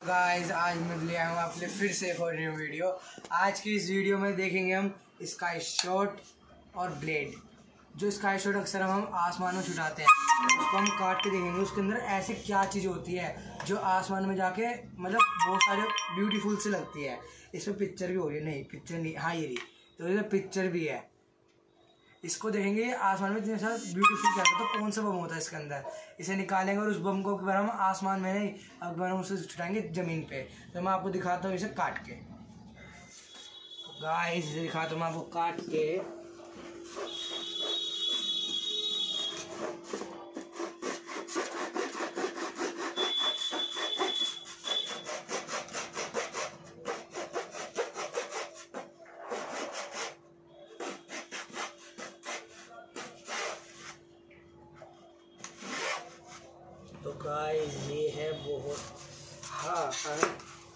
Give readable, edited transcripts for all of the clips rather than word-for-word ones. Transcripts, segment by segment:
Guys आज मैं ले आया हूँ आपके फिर से एक और न्यू वीडियो। आज की इस वीडियो में देखेंगे हम स्काई शॉट और ब्लेड। जो स्काई शॉट अक्सर हम आसमान में छुटाते हैं, उसको हम काट के देखेंगे उसके अंदर ऐसे क्या चीज़ होती है जो आसमान में जाके मतलब बहुत सारे ब्यूटीफुल से लगती है। इसमें पिक्चर भी हो रही है, नहीं पिक्चर नहीं, हाँ ये रही, तो इसमें पिक्चर भी है। इसको देखेंगे आसमान में इतने सारा ब्यूटीफुल क्या है, तो कौन सा बम होता है इसके अंदर, इसे निकालेंगे और उस बम को अगर हम आसमान में नहीं, अगर हम उसे छुटाएंगे ज़मीन पे। तो मैं आपको दिखाता हूँ इसे काट के। गाइस इसे दिखाता हूँ मैं आपको काट के। तो गाइस ये है बहुत हाँ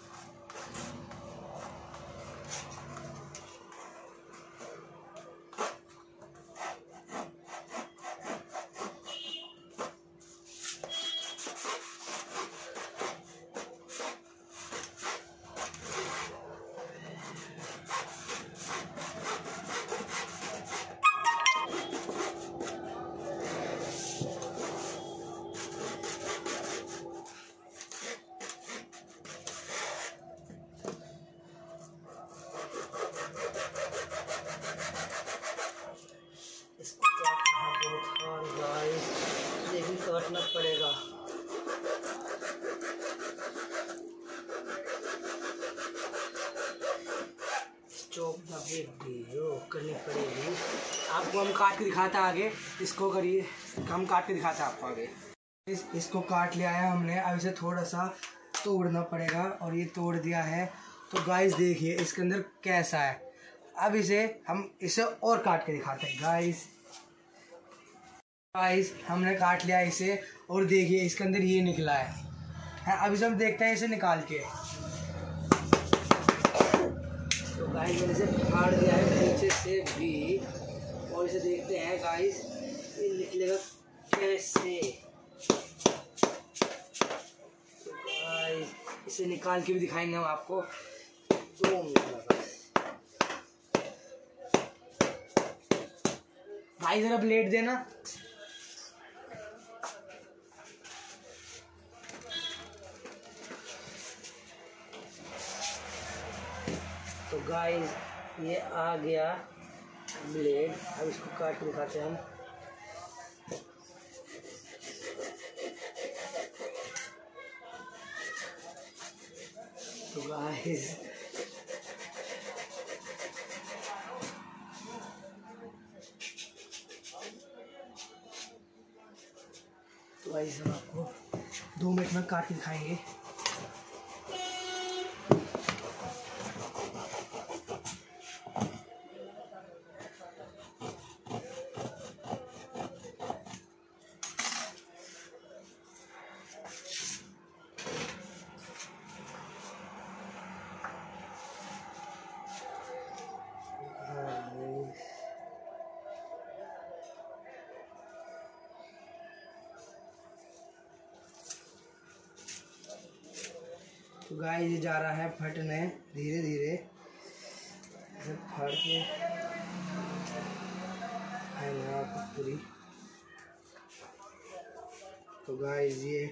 लेकिन काटना पड़ेगा। चॉप करनी पड़ेगी। आपको हम काट के दिखाते हैं आगे, इसको करिए, हम काट के दिखाते हैं आपको आगे। इसको काट लिया है हमने, अब इसे थोड़ा सा तोड़ना पड़ेगा और ये तोड़ दिया है। तो गाइस देखिए इसके अंदर कैसा है। अब हम इसे और काट के दिखाते हैं। गाइस हमने काट लिया इसे और देखिए इसके अंदर ये निकला है। अब इसे हम देखते हैं इसे निकाल के। तो गाइस मैंने इसे फाड़ दिया है नीचे से भी, और इसे देखते हैं गाइस ये निकलेगा कैसे। तो गाइस इसे निकाल के भी दिखाएंगे हम आपको। 2 मिनट भाई, जरा ब्लेड देना। तो गाइस ये आ गया ब्लेड। अब इसको काट के दिखाते हैं हम। तो गाइस हम आपको 2 मिनट में काट के दिखाएंगे। तो गाइस ये जा रहा है फटने धीरे धीरे, ऐसे फाड़ के पूरी। तो गाइस ये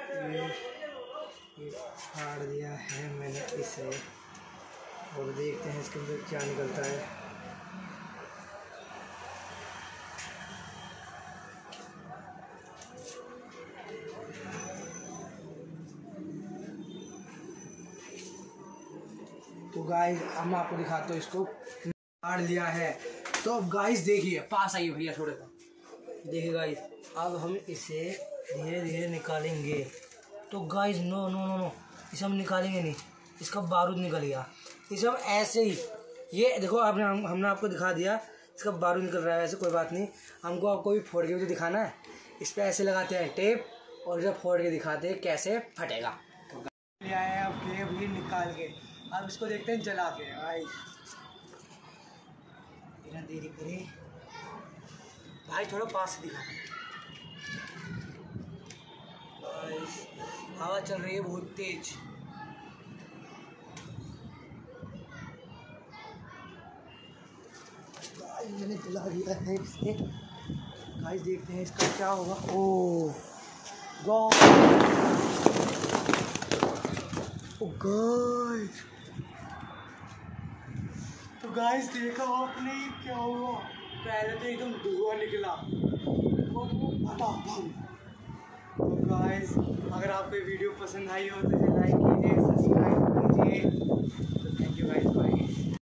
फाड़ दिया है मैंने इसे, और देखते हैं इसके अंदर क्या निकलता है। तो गाइस हम आपको दिखाते हैं, इसको फाड़ लिया है। तो अब गाइस देखिए, पास आइए भैया थोड़े सा, देखिए गाइस अब हम इसे धीरे धीरे निकालेंगे। तो guys no no no no, इसे हम निकालेंगे नहीं, इसका बारूद निकल गया। इसे हम ऐसे ही, ये देखो आपने हमने आपको दिखा दिया इसका बारूद निकल रहा है। ऐसे कोई बात नहीं, हमको आपको भी फोड़ के भी तो दिखाना है। इस पर ऐसे लगाते हैं टेप और इसे फोड़ के दिखाते हैं कैसे फटेगा। तो ले आए हैं अब टेप ये निकाल के, अब इसको देखते हैं जला के। भाई बिना देरी करे भाई, थोड़ा पास से दिखा। हवा चल रही है बहुत तेज। मैंने जला दिया है इसे। गाइस देखते हैं इसका क्या होगा। ओह गाइस, तो गाइस देखा आपने क्या हुआ। पहले तो एकदम धुआं निकला तो गाइस अगर आपको वीडियो पसंद आई हो तो इसे लाइक कीजिए, सब्सक्राइब कीजिए। तो थैंक यू गाइस, बाय।